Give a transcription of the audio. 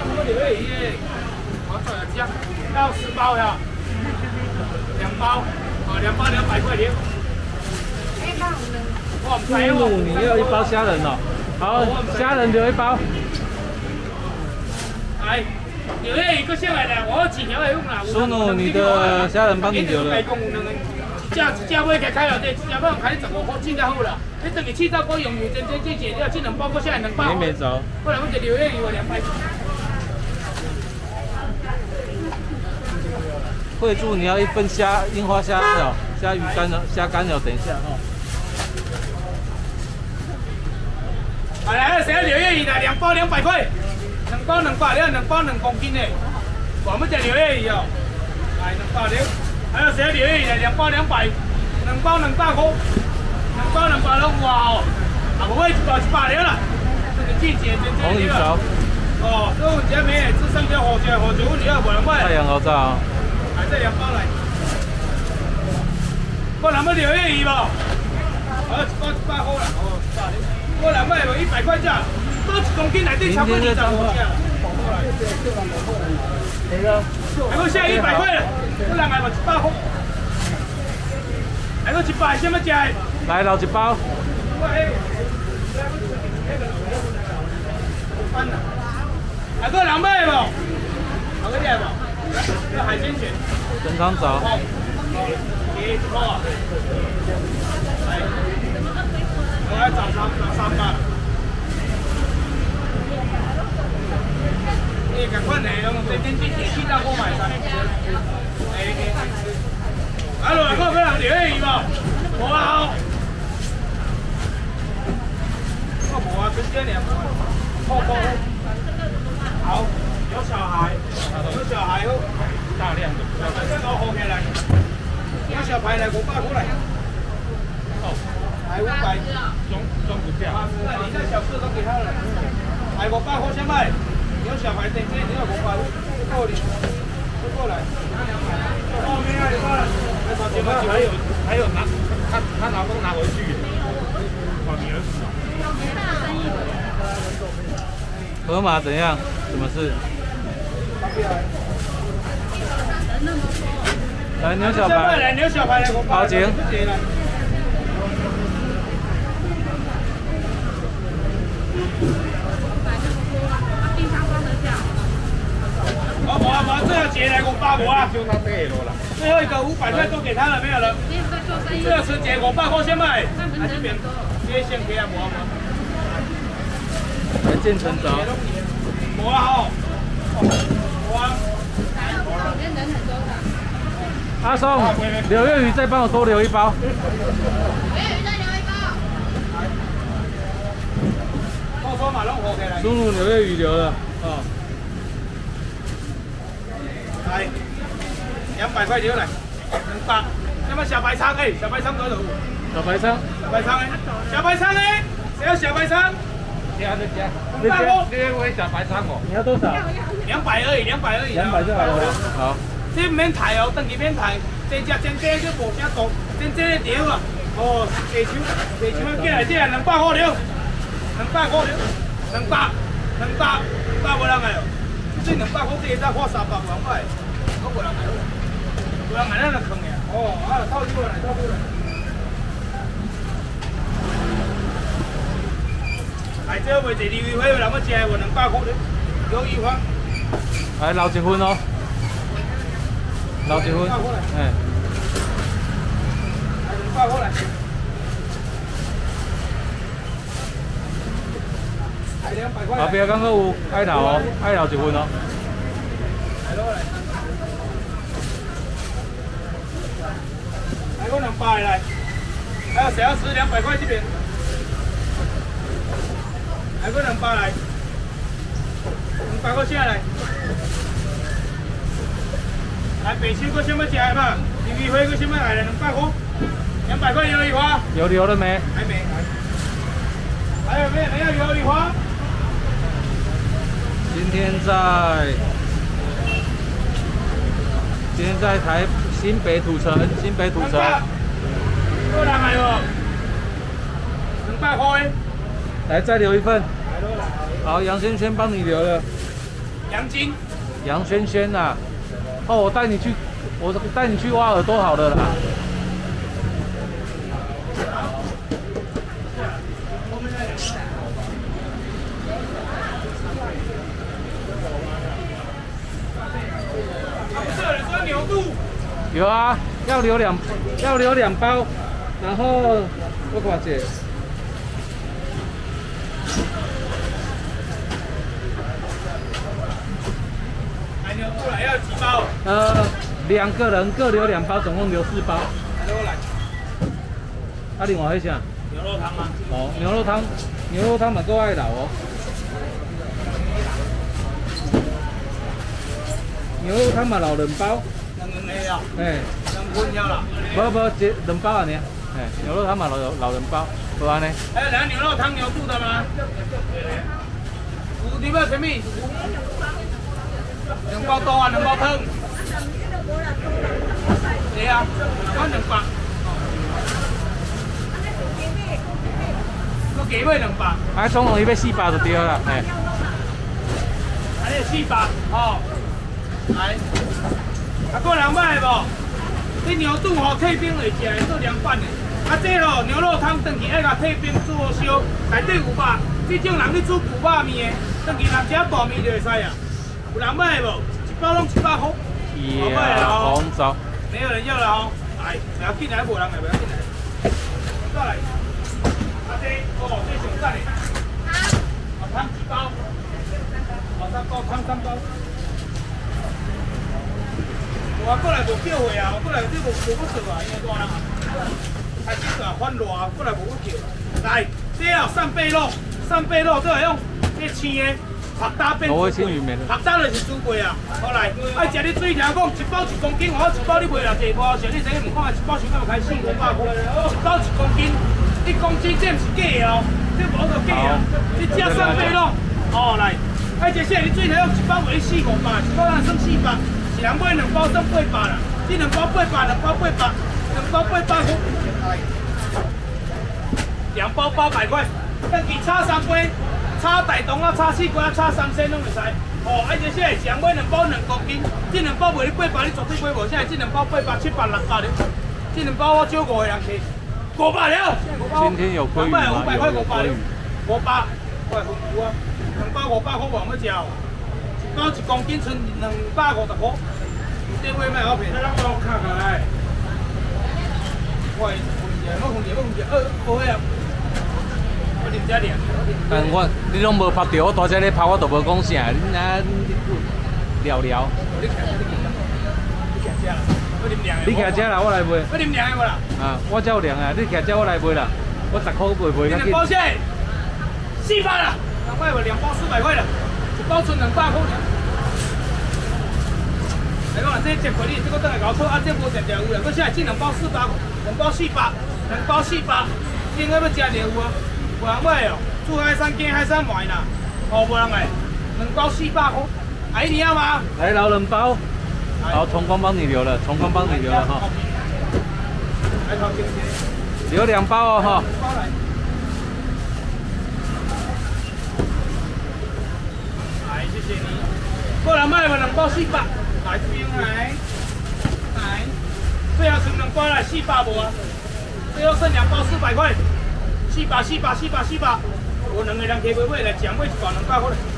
我留个鱼的，我做了酱，要10包呀，2包，哦，2包200块钱。 苏努，你要1包虾仁哦。好，虾仁留1包。 来，留个鱼个先来啦，我几条会用啦。 苏努，你的虾仁帮你留了。 价位给开了对，价位开15块，进较好啦。你等于去到过用油真这解掉，这2包过下来2包。 没走。 不然我就留个鱼我200。 惠柱，你要1份樱花虾哦，虾鱼干哦，虾干哦，等一下哦。 好来，谁要留个鱼的？2包200块，2包200，你要2包2公斤的。我们这留个鱼哦，来2包留。还有谁要留个鱼的？2包200，2包200块，2包200拢有啊哦。啊，不会1包100了啦。这个季节真红鱼条。 哦，这有这咩？这上条河椒我你要无人买。 太阳好炸哦。 来这2包来。我能不留个鱼无？1包100块啦，哦100。我来买无100块价，多1公斤内底超过25只。 没了。 还佫下100块了，我人来无100块。还佫100什么价？ 来留1包。 还佫人买无？还佫来无？要海鲜卷。 整汤枣。 1包啊。我要找3包。你赶快来，这天气到我买3。啊，落来，我要人留个鱼无？无啊吼。我无啊，春节2包。好，有小孩，好，大量的。这个好起来。有小牌来500过来。来500，中不价。那你那小事都给他了。来500块先卖，有小孩等这你要500块，够你，过来。后面要200了。还有拿他老公拿回去。我女儿。 河马怎样？什么事？来牛小排。 来牛小排来500。 好，请。我这要结来500块啊！就他对了啦。最后一个500块都给他了，没有了。这要纯结500块先卖。来这边，接线给啊，无。 来建成早。 无啊吼。无啊。 阿松，柳叶鱼再帮我多留1包。 柳叶鱼再留1包。 我说马龙火给来。 苏鲁柳叶鱼留了，哦。 来，200块留来，200。那么小白鲳哎，小白鲳多少？ 小白鲳。 小白鲳哎，谁要小白鲳？ 加。 你会小白鲳哦？你要多少 ？200而已，200而已。 200就好了。好。 这免抬哦，等于免抬，真正就无啥多，真正的条啊。哦，地球寄来这200块了，200块了，200无人来哦。这200块这一早花300万块，我无人来，无人来咱就坑呀。哦，啊，套住来。来，这袂是鱿鱼花，人要吃的，我200块了，鱿鱼花。 来留1份哦。留1份，哎。 来200块来。来200块。 后壁刚刚有爱留哦，爱留1份哦。 来落来。来我200来。还有谁要吃200块这边？来我200来。200块下来。来北青哥先要吃嘛，鱿鱼花哥先要来了200块，200块鱿鱼花。 有留了没？ 还没。还有没有鱿鱼花？ 今天在新北土城。 多人来哦，200块。 来再留1份。好，杨先生帮你留了。 杨金。 杨轩轩呐，哦，我带你去挖耳朵好了啦。 这有人说牛肚。 有啊，要留2包，然后我看一下。 牛肚来要几包 ？2个人各留2包，总共留4包。 来，我来。 啊，另外迄啥？ 牛肉汤吗？ 哦，牛肉汤嘛够爱留哦。牛肉汤嘛留2包。 2个啊？ 哎 2份了啦。 无2包安尼。哎，牛肉汤嘛留2包，无安尼。 还有来牛肉汤牛肚的吗？你要什么？2包多啊，2包汤。对啊，我2包。我加买2包。 啊，总共伊要4包就对啦，嘿。 还有4包，哦。来，啊，过人买无？这牛肚吼退冰来食，做凉拌的。啊，这吼牛肉汤回去爱甲退冰做烧，内底有肉。这种人咧煮牛肉面的，回去人食大面就会使啊。有人买无？1包拢700块。 红烧。 没有人要了哦。来，不要紧来，无人来，不要紧来。再来。啊，这哦，这上赞的。啊，汤几包？啊，3包，汤3包。我过来无叫货啊，我过来你无要做啊，因为大人啊，开始啊翻热啊，过来无要叫。来，这啊扇贝肉，这个用这青的。 拍打变煮粿，拍打就是煮粿啊！好来，爱食你水听讲，1包1公斤，我1包你卖偌济块？像你这个问看，1包想要开4、500块，1包1公斤，1公斤这毋是假的哦，这无就假啊！你食3倍咯，哦来，爱食啥？你水听讲1包卖4、500，1包咱算400，是人买2包算800啦，这2包800，2包800块，来，2包800块，等于差3杯。 炒大肠啊，炒四瓜啊，炒3鲜拢会使。哦，而且现在常买2包2公斤，这2包卖你800，你绝对买无啥。这2包800、700、600了，这2包我少5个人吃，500了。 今天有鲑鱼吗 ？500块500了，500，快分有啊，2包500块无要吃哦，1包1公斤剩250块，这尾卖好便宜。这帮我看看来。喂，分解，好呀。 但你拢无拍到，我大只咧拍，我都无讲啥，你那聊聊。你徛遮啦，我来卖。 要啉凉的无啦？ 啊，我才有凉啊，你徛遮我来卖啦，我10块卖较紧。 2包啥？400啦，人买无2包400块啦，1包剩200块尔。来讲，这接回你，这个等下搞错，啊，这无常常有啦。搁啥？这2包400块，2包400，2包400，应该要食着有啊。 无人买哦，住海山惊海山买啦，哦，无人买，2包400块，阿姨你要吗？ 来留2包，好，崇光帮你留了，崇光帮你留了哈。 来靠近些， 留2包哦哈。 包来。来，谢谢你。过来买吧，2包400，来这边来，最后剩2包来400无啊？最后剩2包400块。400，我2个人加买来，食买1包200块。